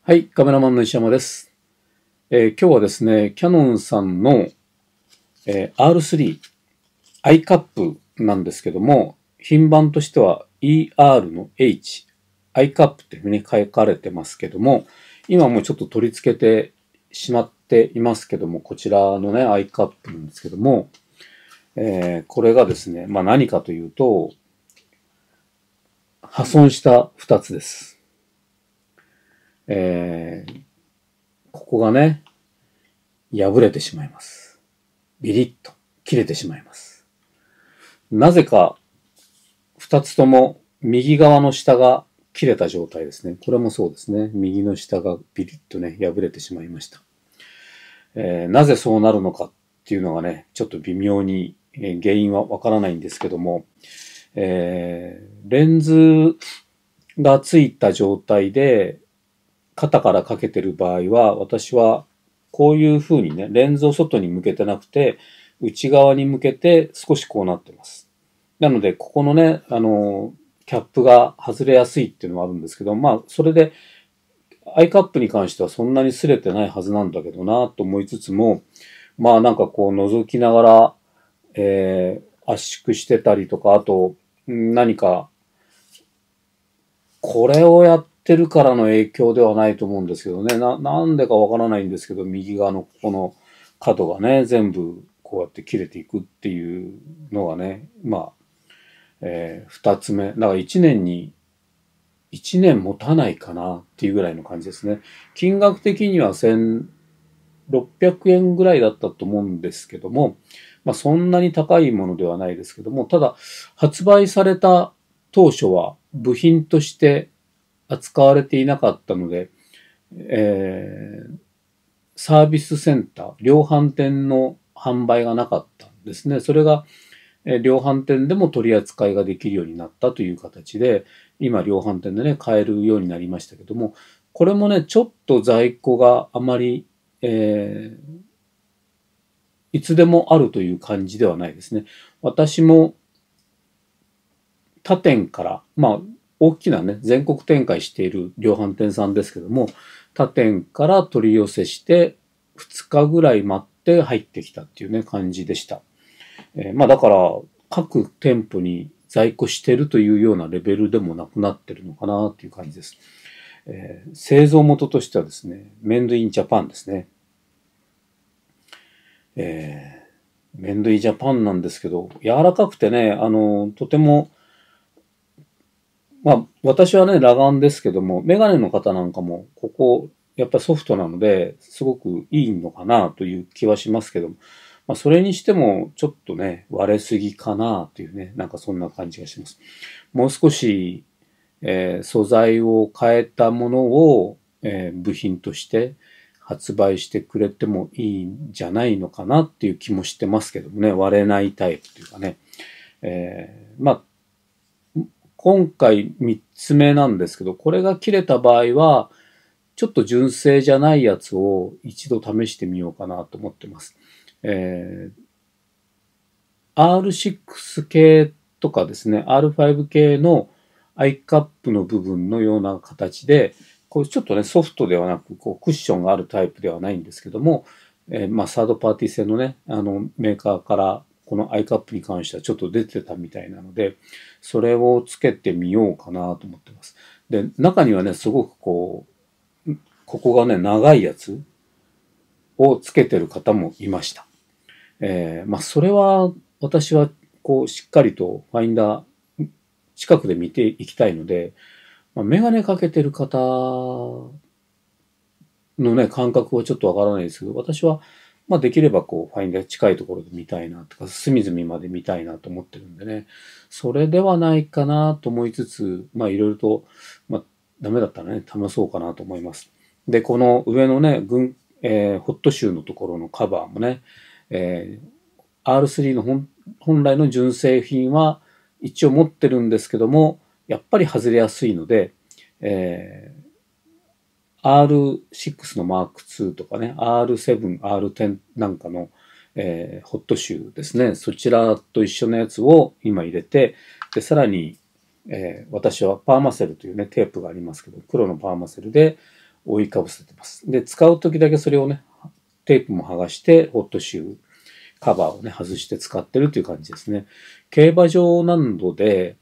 はい、カメラマンの石山です。今日はですね、キヤノンさんの、R3、iCap なんですけども、品番としては ER の H、iCap というふうに書かれてますけども、今もうちょっと取り付けてしまっていますけども、こちらのね、iCap なんですけども、これがですね、何かというと、破損した2つです。ここがね、破れてしまいます。ビリッと切れてしまいます。なぜか二つとも右側の下が切れた状態ですね。これもそうですね。右の下がビリッとね、破れてしまいました。なぜそうなるのかっていうのがね、ちょっと微妙に、原因はわからないんですけども、レンズがついた状態で肩からかけてる場合は、私はこういう風にね、レンズを外に向けてなくて、内側に向けて少しこうなってます。なので、ここのね、キャップが外れやすいっていうのもあるんですけど、それで、アイカップに関してはそんなに擦れてないはずなんだけどなと思いつつも、なんかこう覗きながら、圧縮してたりとか、あと、何か、これをやってるからの影響ではないと思うんですけどね。なんでかわからないんですけど、右側のここの角がね、全部こうやって切れていくっていうのがね、二つ目。だから一年持たないかなっていうぐらいの感じですね。金額的には1600円ぐらいだったと思うんですけども、そんなに高いものではないですけども、ただ、発売された当初は部品として扱われていなかったので、サービスセンター、量販店の販売がなかったんですね。それが、量販店でも取り扱いができるようになったという形で、今量販店でね、買えるようになりましたけども、これもね、ちょっと在庫があまり、いつでもあるという感じではないですね。私も他店から、大きなね、全国展開している量販店さんですけども、他店から取り寄せして、2日ぐらい待って入ってきたっていうね、感じでした。だから、各店舗に在庫してるというようなレベルでもなくなってるのかなっていう感じです。製造元としてはですね、メンドインジャパンですね。メンドインジャパンなんですけど、柔らかくてね、とても、私はね、裸眼ですけども、メガネの方なんかも、ここ、やっぱソフトなので、すごくいいのかなという気はしますけども、それにしても、ちょっとね、割れすぎかなというね、なんかそんな感じがします。もう少し、素材を変えたものを、部品として発売してくれてもいいんじゃないのかなっていう気もしてますけどもね、割れないタイプというかね。今回3つ目なんですけど、これが切れた場合は、ちょっと純正じゃないやつを一度試してみようかなと思ってます。R6 系とかですね、R5 系の iCap の部分のような形で、これちょっとね、ソフトではなく、こうクッションがあるタイプではないんですけども、サードパーティー製のね、メーカーから、この iCap に関してはちょっと出てたみたいなので、それをつけてみようかなと思ってます。で、中にはね、すごくここがね、長いやつをつけてる方もいました。それは、私は、こう、しっかりとファインダー、近くで見ていきたいので、メガネかけてる方のね、感覚はちょっとわからないですけど、私は、できればこう、ファインダー近いところで見たいなとか、隅々まで見たいなと思ってるんでね、それではないかなと思いつつ、いろいろと、ダメだったらね、試そうかなと思います。で、この上のね、ホットシューのところのカバーもね、R3 の本来の純正品は一応持ってるんですけども、やっぱり外れやすいので、R6 の Mark II とかね、R7、R10 なんかの、ホットシューですね。そちらと一緒のやつを今入れて、で、さらに、私はパーマセルというね、テープがありますけど、黒のパーマセルで覆いかぶせてます。で、使う時だけそれをね、テープも剥がして、ホットシュー、カバーをね、外して使ってるという感じですね。競馬場などで、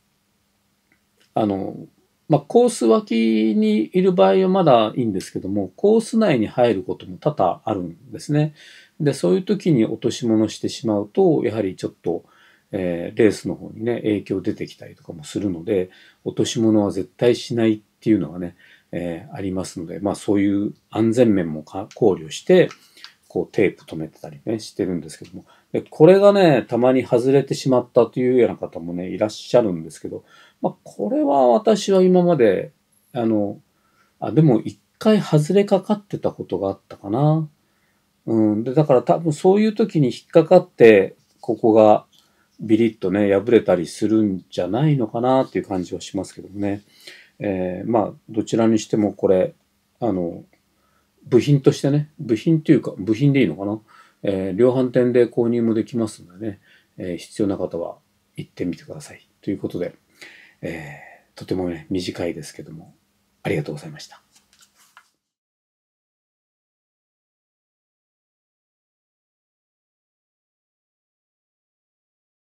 コース脇にいる場合はまだいいんですけども、コース内に入ることも多々あるんですね。で、そういう時に落とし物してしまうと、やはりちょっと、レースの方にね、影響出てきたりとかもするので、落とし物は絶対しないっていうのがね、ありますので、そういう安全面も考慮して、こうテープ止めてたりね、してるんですけども。で、これがね、たまに外れてしまったというような方もね、いらっしゃるんですけど、これは私は今まで、でも一回外れかかってたことがあったかな。で、だから多分そういう時に引っかかって、ここがビリッとね、破れたりするんじゃないのかなっていう感じはしますけどもね。どちらにしてもこれ、部品としてね、部品というか、部品でいいのかな。量販店で購入もできますのでね、必要な方は行ってみてください。ということで、とてもね、短いですけども、ありがとうございました。